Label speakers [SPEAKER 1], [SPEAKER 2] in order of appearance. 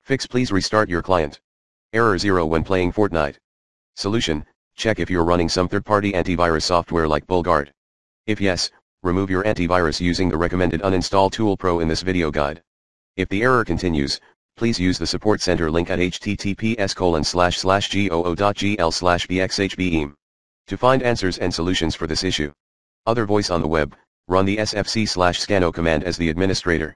[SPEAKER 1] Fix: please restart your client. Error 0 when playing Fortnite. Solution: check if you're running some third-party antivirus software like BullGuard. If yes, remove your antivirus using the recommended uninstall tool Pro in this video guide. If the error continues, please use the support center link at https://goo.gl/bxhbeam to find answers and solutions for this issue. Other voice on the web, run the sfc/scanno command as the administrator.